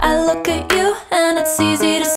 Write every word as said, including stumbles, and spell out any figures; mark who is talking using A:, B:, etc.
A: I look at you and it's easy to